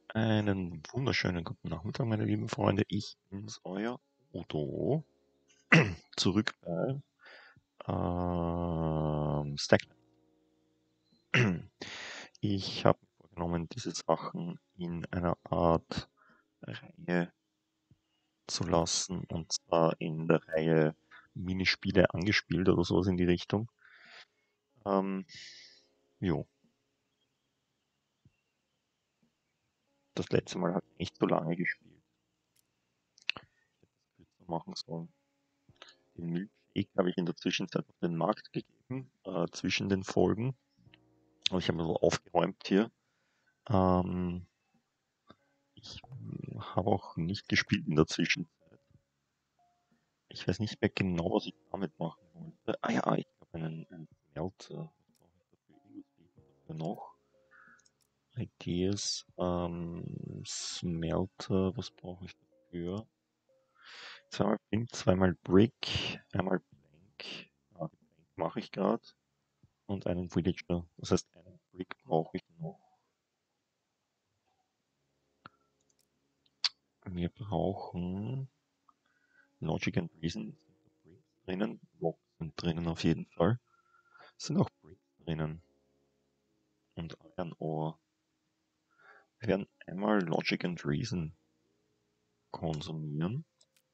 Einen wunderschönen guten Nachmittag, meine lieben Freunde. Ich bin's, euer Udo. Zurück bei Stackline. Ich habe mir vorgenommen, diese Sachen in einer Art Reihe zu lassen, und zwar in der Reihe Minispiele angespielt oder sowas in die Richtung. Jo, das letzte Mal habe ich nicht so lange gespielt. Ich hätte es kürzer machen sollen. Den Milkshake habe ich in der Zwischenzeit auf den Markt gegeben, zwischen den Folgen. Aber ich habe so aufgeräumt hier. Ähm, Ich habe auch nicht gespielt in der Zwischenzeit. Ich weiß nicht mehr genau, was ich damit machen wollte. Ah ja, ich habe einen Smelter. Was brauche ich dafür? Irgendwas fehlt mir dafür noch. Ideas, Smelter, was brauche ich dafür? Zweimal Flint, zweimal Brick, einmal Plank. Ah, die Plank mache ich gerade. Und einen Villager. Das heißt, einen Brick brauche ich noch. Wir brauchen Logic and Reason. Sind da Bricks drinnen? Rocks sind drinnen auf jeden Fall. Es sind auch Bricks drinnen. Und Iron Ore. Wir werden einmal Logic and Reason konsumieren.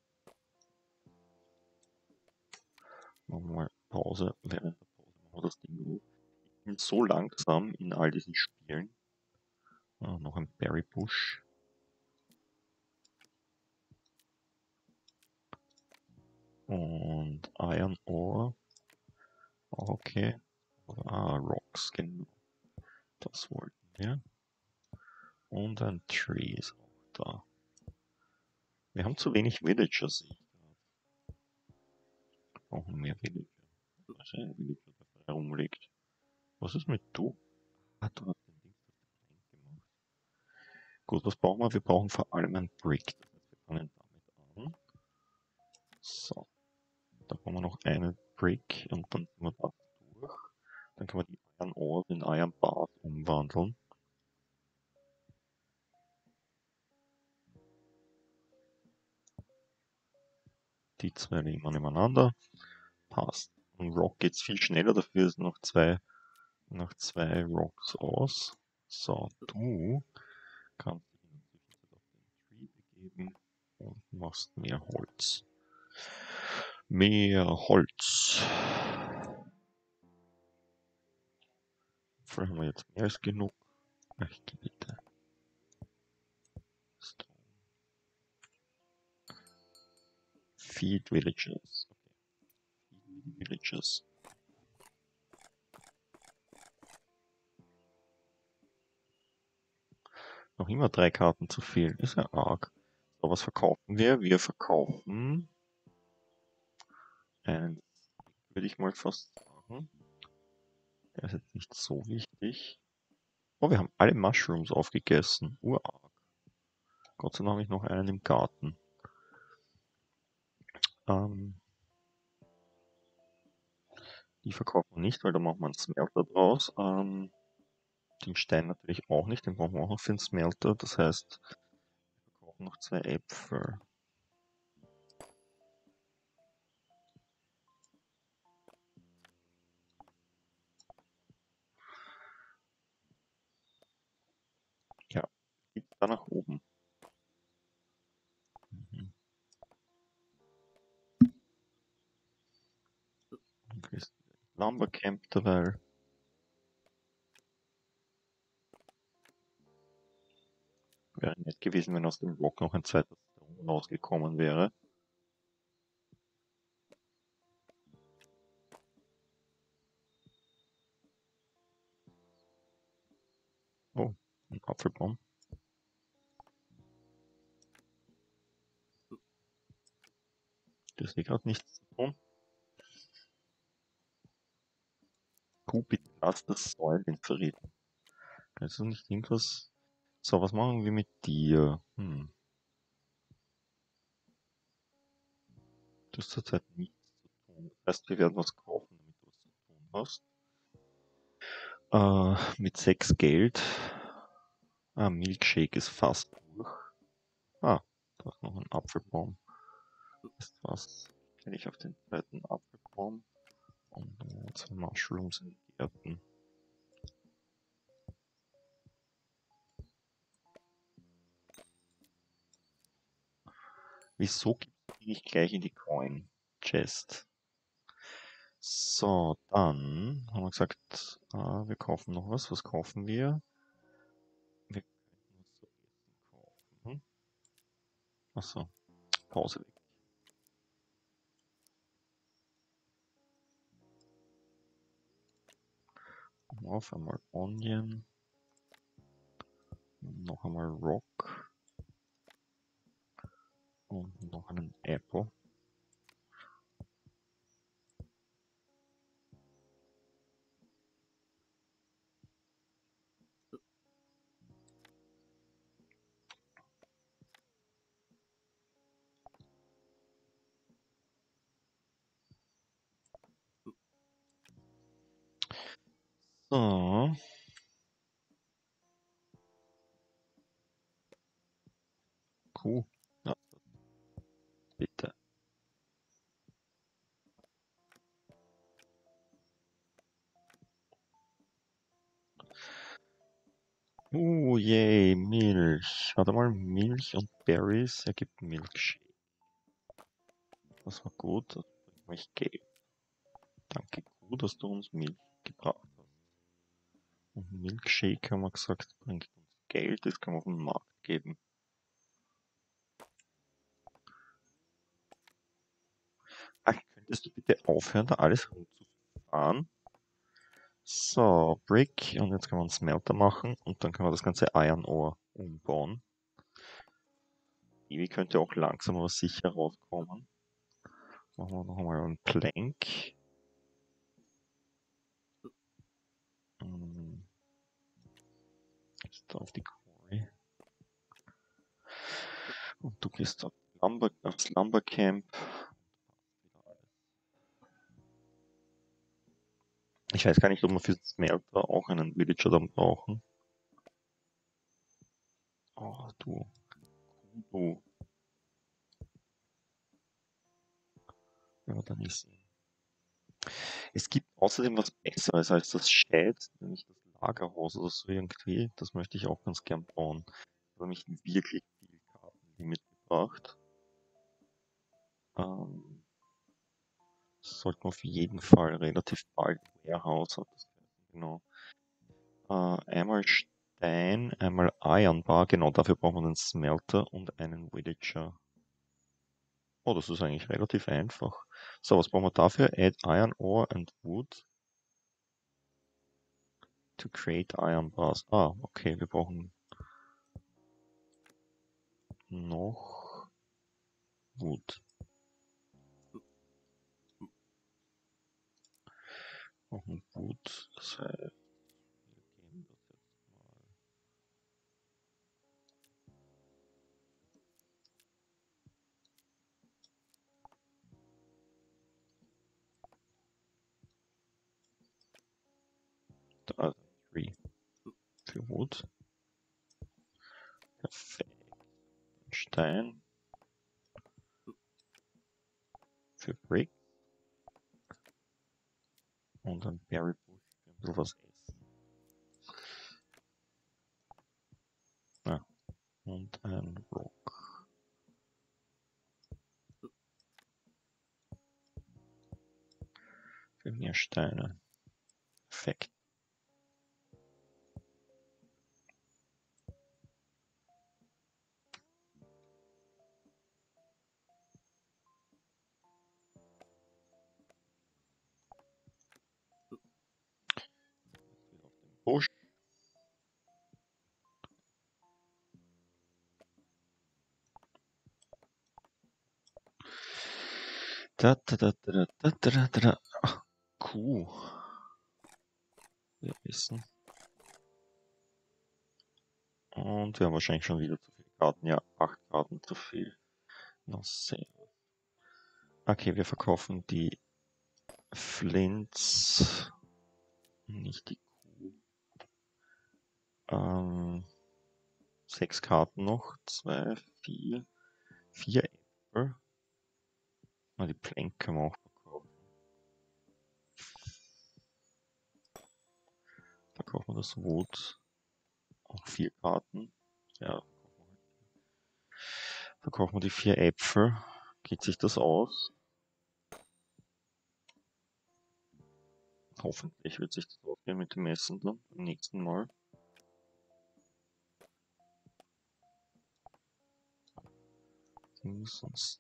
Machen wir mal Pause. Während der Pause machen wir das Ding hoch. Ich bin so langsam in all diesen Spielen. Ah, noch ein Berry Bush. Und Iron Ore. Okay. Ah, Rocks, genau. Das wollten wir. Und ein Tree ist auch da. Wir haben zu wenig Villagers, sehe ich gerade. Wir brauchen mehr Villager. Da ist ein Villager, der frei herumliegt. Was ist mit du? Ah, du hast den Dings auf der Plank gemacht. Gut, was brauchen wir? Wir brauchen vor allem ein Brick. Das heißt, wir fangen damit an. So, da brauchen wir noch eine Brick und dann sind wir das durch. Dann können wir die Iron Ores in Iron Bars umwandeln. Die zwei legen wir nebeneinander. Passt. Und Rock geht's viel schneller, dafür ist noch zwei Rocks aus. So, du kannst dich in der Zwischenzeit auf den Tree begeben und machst mehr Holz. Mehr Holz. Dafür haben wir jetzt mehr als genug. Ach, bitte. Feed Villages. Okay. Feed Villages. Noch immer 3 Karten zu viel. Ist ja arg. So, was verkaufen wir? Wir verkaufen ein, würde ich mal fast sagen. Der ist jetzt nicht so wichtig. Oh, wir haben alle Mushrooms aufgegessen. Urarg. Gott sei Dank habe ich noch einen im Garten. Ähm, die verkaufen wir nicht, weil da machen wir einen Smelter draus. Den Stein natürlich auch nicht, den brauchen wir auch noch für den Smelter. Das heißt, wir verkaufen noch 2 Äpfel. Ja, geht da nach oben. Mhm. Okay, ist Lumbercamp dabei. Wäre nett gewesen, wenn aus dem Rock noch ein zweiter Stone rausgekommen wäre. Oh, ein Apfelbaum. Das ist gerade nichts zu tun. Bitte lass das Säulen verreden. Kannst du nicht irgendwas... So, was machen wir mit dir? Du hast zurzeit nichts zu tun. Das heißt, wir werden was kaufen, damit du was zu tun hast. Mit 6 Geld. Ah, Milkshake ist fast durch. Ah, da ist noch ein Apfelbaum. Ist was? Kenne ich auf den zweiten Apfelbaum. Und zwei Mushrooms in den Gärten. Wieso gibt es die nicht gleich in die Coin Chest? So, dann haben wir gesagt, wir kaufen noch was. Was kaufen wir? Wir könnten uns so Essen kaufen. Achso, Pause weg. Auf einmal Onion. Noch einmal Rock. Und noch einen Apple. So. Cool. Ja, bitte. Yay, Milch. Warte mal, Milch und Berries ergibt Milkshake. Das war gut, das bringt mich Geld. Danke, gut, dass du uns Milch gebracht hast. Und Milkshake haben wir gesagt, bringt uns Geld, das kann man auf den Markt geben. Ach, könntest du bitte aufhören, da alles rumzufahren? So, Brick, und jetzt können wir einen Smelter machen und dann können wir das ganze Iron Ore umbauen. Ewig könnte auch langsam aber sicher rauskommen. Machen wir noch einmal einen Plank. Gehst auf die Quarry. Und du gehst aufs Lumbercamp. Ich weiß gar nicht, ob wir für Smelter auch einen Villager dann brauchen. Oh, du. Ja, dann ist es gibt außerdem was Besseres als das Shed, nämlich das Lagerhaus oder so irgendwie. Das möchte ich auch ganz gern bauen. Ich habe nämlich wirklich viel Karten mitgebracht. Sollten wir auf jeden Fall relativ bald Warehouse, hat das geheißen, genau. Einmal Stein, einmal Iron Bar, genau dafür braucht man einen Smelter und einen Villager. Oh, das ist eigentlich relativ einfach. So, was brauchen wir dafür? Add Iron Ore and Wood to create Iron Bars. Ah, okay, wir brauchen noch Wood. Noch ein Wood, das heißt, wir geben das jetzt mal. Da, also 3 für Wood. Perfekt. Stein für Brick. Und ein Berry Bush für ein bisschen was essen. Ah, und ein Rock. Für mehr Steine. Perfekt. Wieder auf den Busch. Da, da, da, da, da, da, da, da, da. Ach, Kuh. Wir wissen. Und wir haben wahrscheinlich schon wieder zu viele Karten. Ja, 8 Karten zu viel. No save. Okay, wir verkaufen die Flints. Nicht die Kuh. 6 Karten noch. 2, 4, 4 Äpfel. Ah, die Plank können wir auch verkaufen. Verkaufen wir das Wood. Auch 4 Karten. Ja, verkaufen wir die 4 Äpfel. Geht sich das aus? Hoffentlich wird sich das ausgehen mit dem Essen dann beim nächsten Mal. Sonst.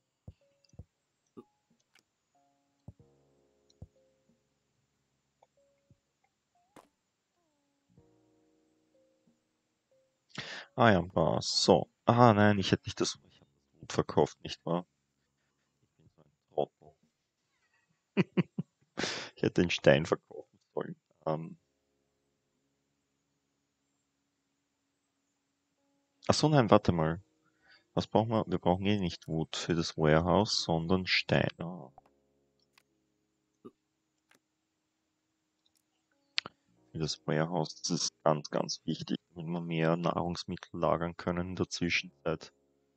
Ah ja, Bars. So. Ah nein, ich hätte nicht das. Ich habe das Gut verkauft, nicht wahr? Ich bin so ein Trottel. Ich hätte den Stein verkaufen sollen. Ach so, nein, warte mal. Was brauchen wir? Wir brauchen eh nicht Wood für das Warehouse, sondern Stein. Ah. Für das Warehouse, das ist ganz, ganz wichtig, damit wir mehr Nahrungsmittel lagern können in der Zwischenzeit.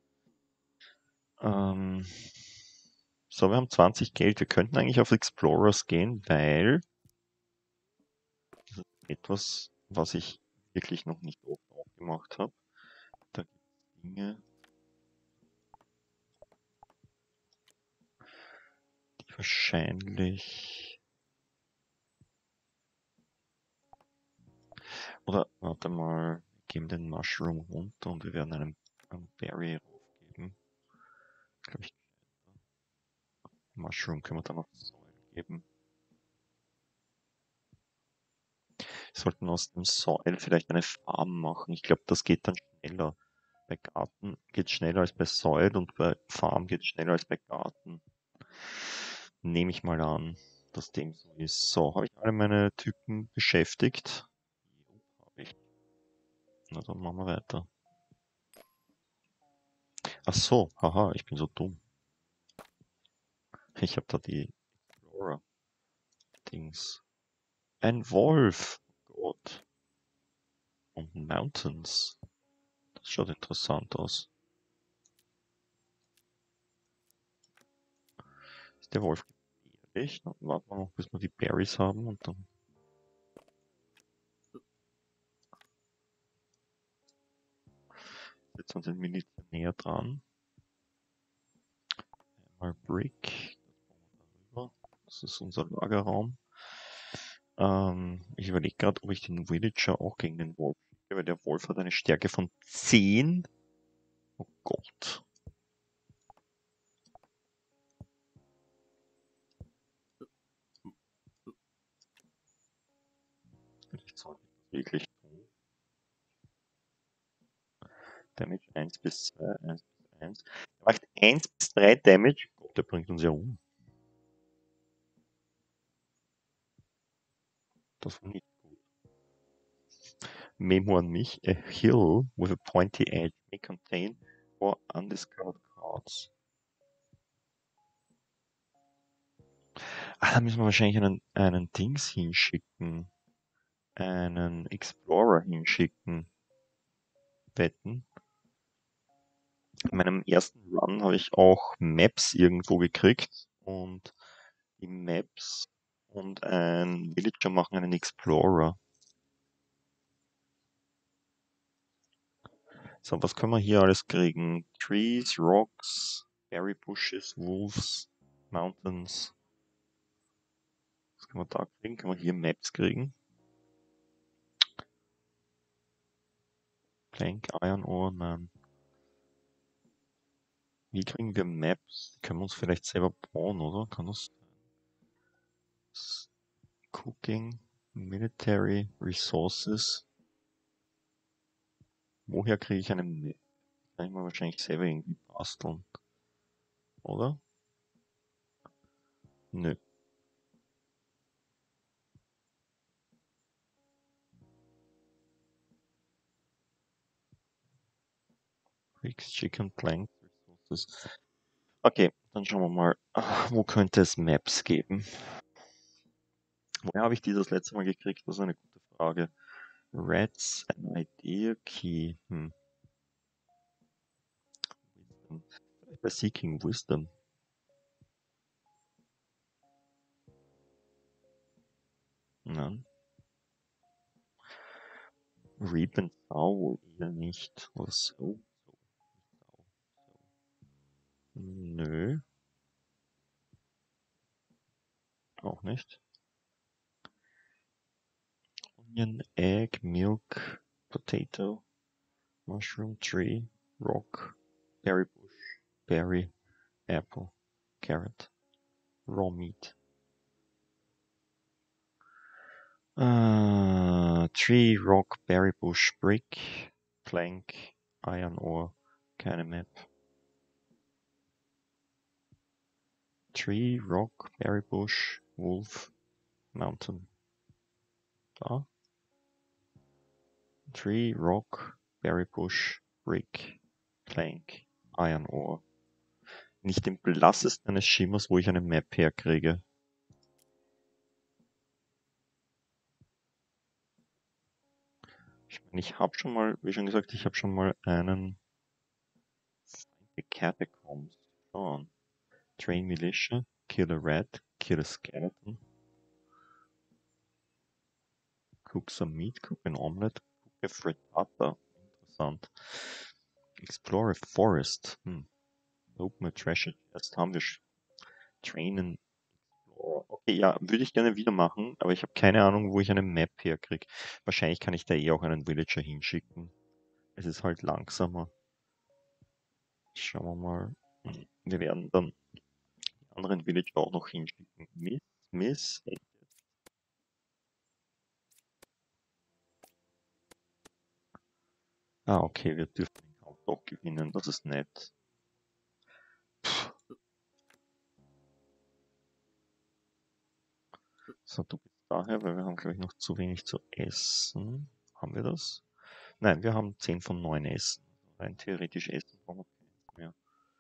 So, wir haben 20 Geld. Wir könnten eigentlich auf Explorers gehen, weil das ist etwas, was ich wirklich noch nicht oft aufgemacht habe. Da gibt es Dinge, die wahrscheinlich... Oder, warte mal, wir geben den Mushroom runter und wir werden einen Berry raufgeben. Glaube ich, Mushroom können wir dann auf Soil geben. Wir sollten aus dem Soil vielleicht eine Farm machen. Ich glaube, das geht dann schneller. Bei Garten geht es schneller als bei Soil und bei Farm geht es schneller als bei Garten. Nehme ich mal an, dass dem so ist. So, habe ich alle meine Typen beschäftigt? Habe ich. Na, dann machen wir weiter. Ach so, haha, ich bin so dumm. Ich habe da die Explorer-Dings. Ein Wolf! Oh Gott. Und Mountains. Das schaut interessant aus. Ist der Wolf gefährlich? Dann warten wir noch, bis wir die Berries haben und dann. Setzen wir den Militär näher dran. Einmal Brick. Das ist unser Lagerraum. Ich überlege gerade, ob ich den Villager auch gegen den Wolf schicke, weil der Wolf hat eine Stärke von 10. Oh Gott. Vielleicht sollte ich das wirklich tun. Damage 1 bis 2, 1 bis 1. Er macht 1 bis 3 Damage. Gott, der bringt uns ja um. Das war nicht gut. Memo an mich. A hill with a pointy edge may contain 4 undiscarded cards. Ah, da müssen wir wahrscheinlich einen Dings hinschicken. Einen Explorer hinschicken. Wetten. In meinem ersten Run habe ich auch Maps irgendwo gekriegt und die Maps und ein Villager machen einen Explorer. So, was können wir hier alles kriegen? Trees, Rocks, Berry Bushes, Wolves, Mountains. Was können wir da kriegen? Können wir hier Maps kriegen? Plank, Iron Ore, nein. Wie kriegen wir Maps? Die können wir uns vielleicht selber bauen, oder? Kann das Cooking, Military, Resources. Woher kriege ich eine Map? Kann ich mir wahrscheinlich selber irgendwie basteln. Oder? Nö. Rigs, Chicken, Plank, Resources. Okay, dann schauen wir mal. Wo könnte es Maps geben? Woher habe ich die das letzte Mal gekriegt? Das ist eine gute Frage. Reds, an Idea Key. Bei Seeking Wisdom. Nein. Reap and Sow wohl eher nicht. Oder so. Nö. Auch nicht. Onion, Egg, Milk, Potato, Mushroom, Tree, Rock, Berry Bush, Berry, Apple, Carrot, Raw Meat. Tree, Rock, Berry Bush, Brick, Plank, Iron Ore, keine Map. Tree, Rock, Berry Bush, Wolf, Mountain. Da. Tree, Rock, Berry Bush, Brick, Plank, Iron Ore. Nicht im blassesten eines Schimmers, wo ich eine Map herkriege. Ich meine, ich habe schon mal, wie schon gesagt, ich habe schon mal einen Catacombs schon. Train Militia, Kill a Rat, Kill a Skeleton. Cook some meat, cook an omelette, cook a frittata. Interessant. Explore a forest. Open a treasure chest. Haben wir Train an Explorer. Okay, ja, würde ich gerne wieder machen, aber ich habe keine Ahnung, wo ich eine Map herkriege. Wahrscheinlich kann ich da eh auch einen Villager hinschicken. Es ist halt langsamer. Schauen wir mal. Wir werden dann die anderen Villager auch noch hinschicken. Miss. Ah, okay, wir dürfen den Kampf doch gewinnen. Das ist nett. So, du bist daher, weil wir haben, glaube ich, noch zu wenig zu essen. Haben wir das? Nein, wir haben 10 von 9 Essen. Rein theoretisch essen brauchen wir keins mehr.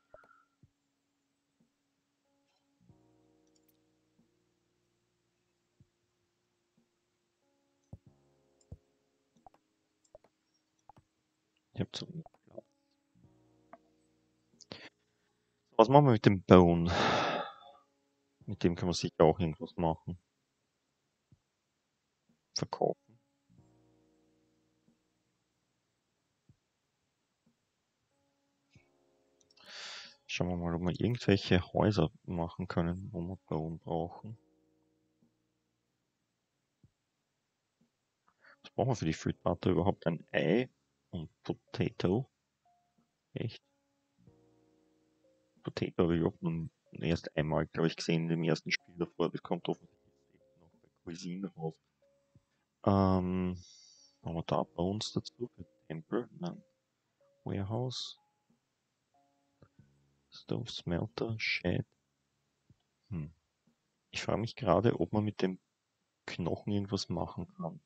Ich habe zu wenig Platz. Was machen wir mit dem Bone? Mit dem kann man sicher auch irgendwas machen. Verkaufen. Schauen wir mal, ob wir irgendwelche Häuser machen können, wo wir Bone brauchen. Was brauchen wir für die Fruit Butter überhaupt? Ein Ei und Potato? Echt? Potato habe ich überhaupt nur erst einmal, glaube ich, gesehen in dem ersten Spiel davor. Das kommt offensichtlich noch bei Cuisine raus. Haben wir da Bones dazu für Tempel? Nein. Warehouse. Stove, Smelter, Shed. Ich frage mich gerade, ob man mit dem Knochen irgendwas machen kann.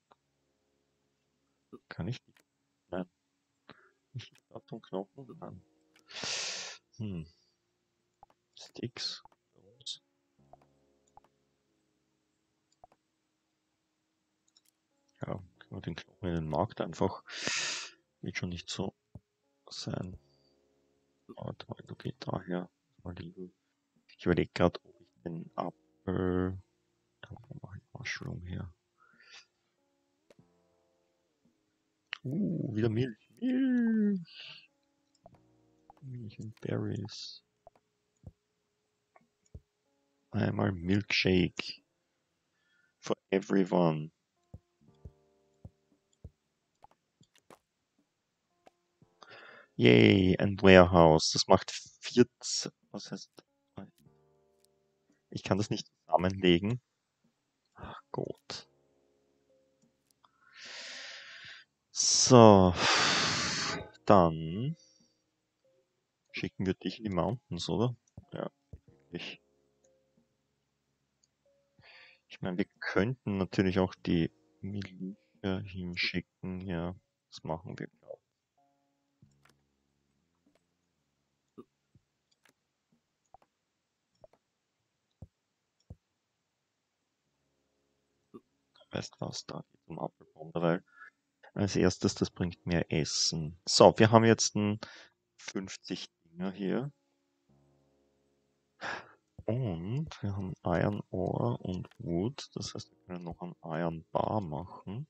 Kann ich nicht? Nein. Nicht da zum Knochen? Nein. Sticks. Bones. Ja, können wir den Knochen in den Markt einfach. Wird schon nicht so sein. Warte mal, du gehst daher. Ich überlege gerade, ob ich den Apfel. Wo mache ich Mushroom her? Wieder Milch. Milch. Milch und Berries. Einmal Milkshake. For everyone. Yay, ein Warehouse. Das macht 14. Was heißt? Ich kann das nicht zusammenlegen. Ach Gott. So. Dann schicken wir dich in die Mountains, oder? Ja, ich. Ich meine, wir könnten natürlich auch die Militia hinschicken. Ja, das machen wir, glaube ich. Weißt was, da geht um Apfelbaum, weil als erstes, das bringt mehr Essen. So, wir haben jetzt ein 50 Dinger hier. Und wir haben Iron Ore und Wood. Das heißt, wir können noch ein Iron Bar machen.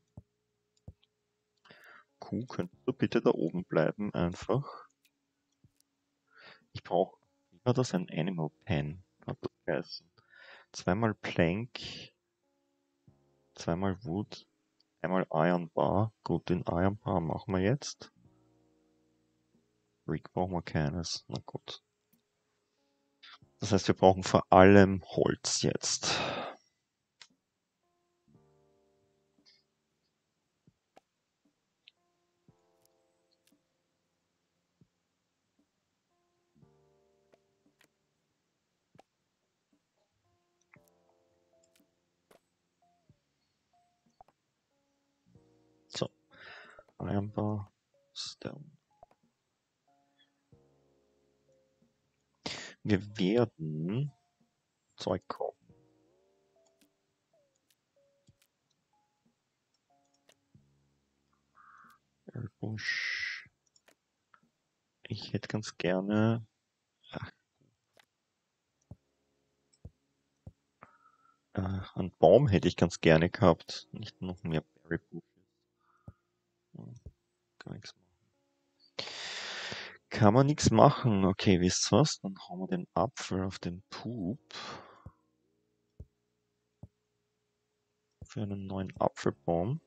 Kuh, könntest du bitte da oben bleiben einfach? Ich brauche, wie war das, ein Animal Pen? Hat das geheißen. Zweimal Plank, zweimal Wood, einmal Iron Bar. Gut, den Iron Bar machen wir jetzt. Brick brauchen wir keines. Na gut. Das heißt, wir brauchen vor allem Holz jetzt. So, Iron Bar, Stone. Wir werden Zeug kaufen. Busch. Ich hätte ganz gerne. Einen Baum hätte ich ganz gerne gehabt. Nicht noch mehr Berry Bushes. Kann nichts machen. Kann man nichts machen. Okay, wisst ihr was? Dann hauen wir den Apfel auf den Pup. Für einen neuen Apfelbaum.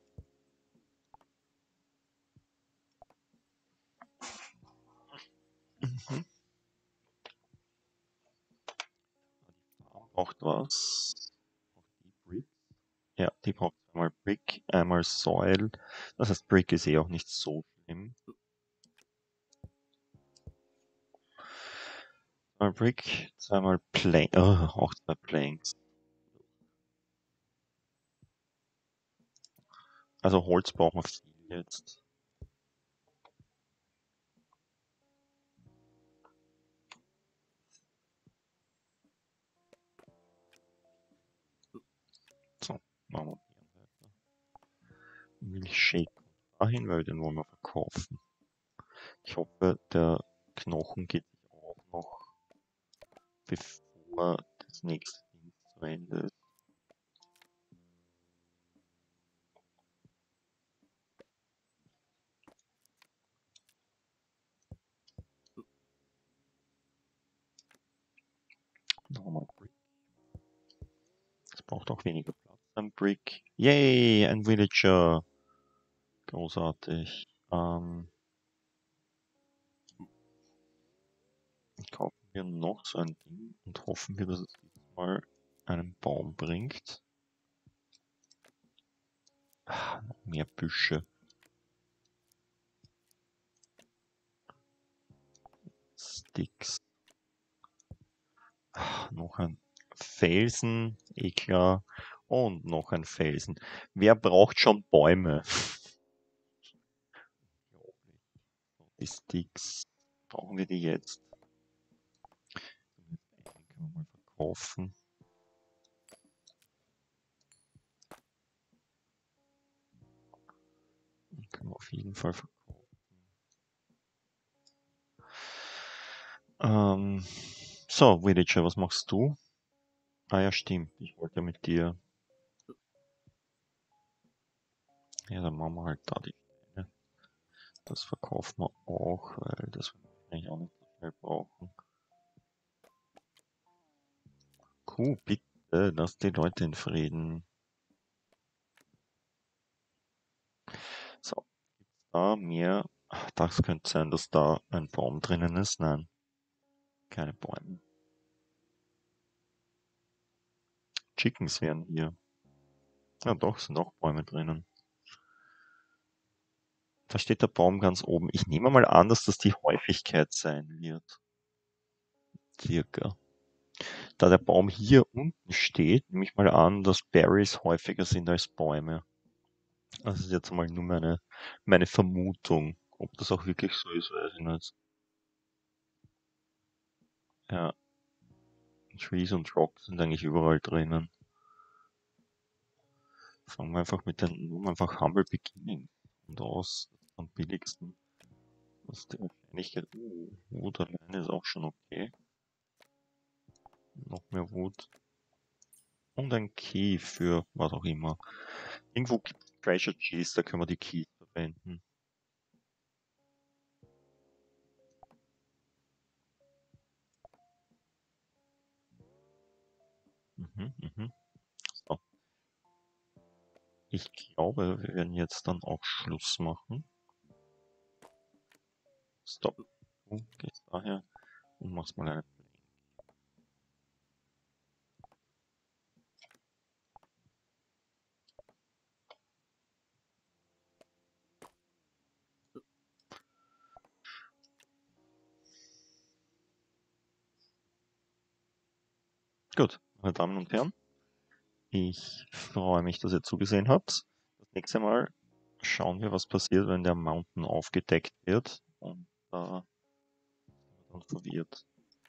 Mhm. Braucht was. Die Brick. Ja, die braucht einmal Brick, einmal Soil. Das heißt, Brick ist eh auch nicht so schlimm. Einmal Brick, zweimal Plank. Oh, auch zwei Planks. Also Holz brauchen wir viel jetzt. So, machen wir weiter. Milchshake dahin, weil den wollen wir verkaufen. Ich hoffe, der Knochen geht sich auch noch, bevor das nächste Ding zu Ende ist. Nochmal Brick. Das braucht auch weniger Platz, ein Brick. Yay, ein Villager. Großartig. Kaufen wir noch so ein Ding und hoffen wir, dass es dieses Mal einen Baum bringt. Noch mehr Büsche. Sticks. Noch ein Felsen, eh klar. Und noch ein Felsen. Wer braucht schon Bäume? Die Sticks. Brauchen wir die jetzt? Den können wir mal verkaufen. Den können wir auf jeden Fall verkaufen. So, Villager, was machst du? Ah ja, stimmt. Ich wollte ja mit dir. Ja, dann machen wir halt da die Steine. Das verkaufen wir auch, weil das wir eigentlich auch nicht so schnell brauchen. Kuh, bitte, lass die Leute in Frieden. So, gibt's da mehr? Das könnte sein, dass da ein Baum drinnen ist. Nein, keine Bäume. Chickens wären hier. Ja doch, sind auch Bäume drinnen. Da steht der Baum ganz oben. Ich nehme mal an, dass das die Häufigkeit sein wird. Circa. Da der Baum hier unten steht, nehme ich mal an, dass Berries häufiger sind als Bäume. Das ist jetzt mal nur meine Vermutung. Ob das auch wirklich so ist, weiß ich nicht. Ja, Trees und Rocks sind eigentlich überall drinnen. Fangen wir einfach mit den, einfach Humble Beginning und aus, am billigsten. Das ist die Wahrscheinlichkeit. Wood alleine ist auch schon okay. Noch mehr Wood. Und ein Key für was auch immer. Irgendwo gibt es Treasure Cheese, da können wir die Keys verwenden. So. Ich glaube, wir werden jetzt dann auch Schluss machen. Stop. Du gehst daher und machst mal eine. Gut, meine Damen und Herren, ich freue mich, dass ihr zugesehen habt. Das nächste Mal schauen wir, was passiert, wenn der Mountain aufgedeckt wird und sind wir dann verwirrt.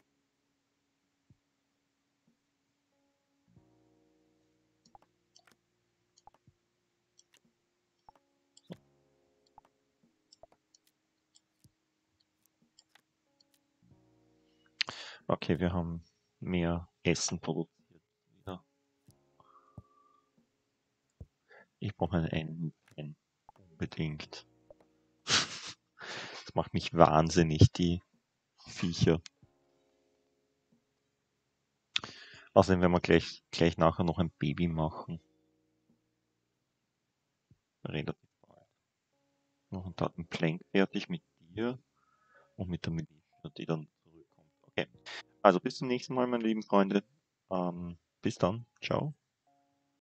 Okay, wir haben mehr Essen produziert wieder. Ich brauche einen Enderman. Unbedingt. Das macht mich wahnsinnig, die Viecher. Außerdem werden wir gleich nachher noch ein Baby machen. Relativ bald. Noch einen Tag Plank fertig mit dir und mit der Militia, die dann zurückkommt. Okay. Also bis zum nächsten Mal, meine lieben Freunde. Bis dann. Ciao.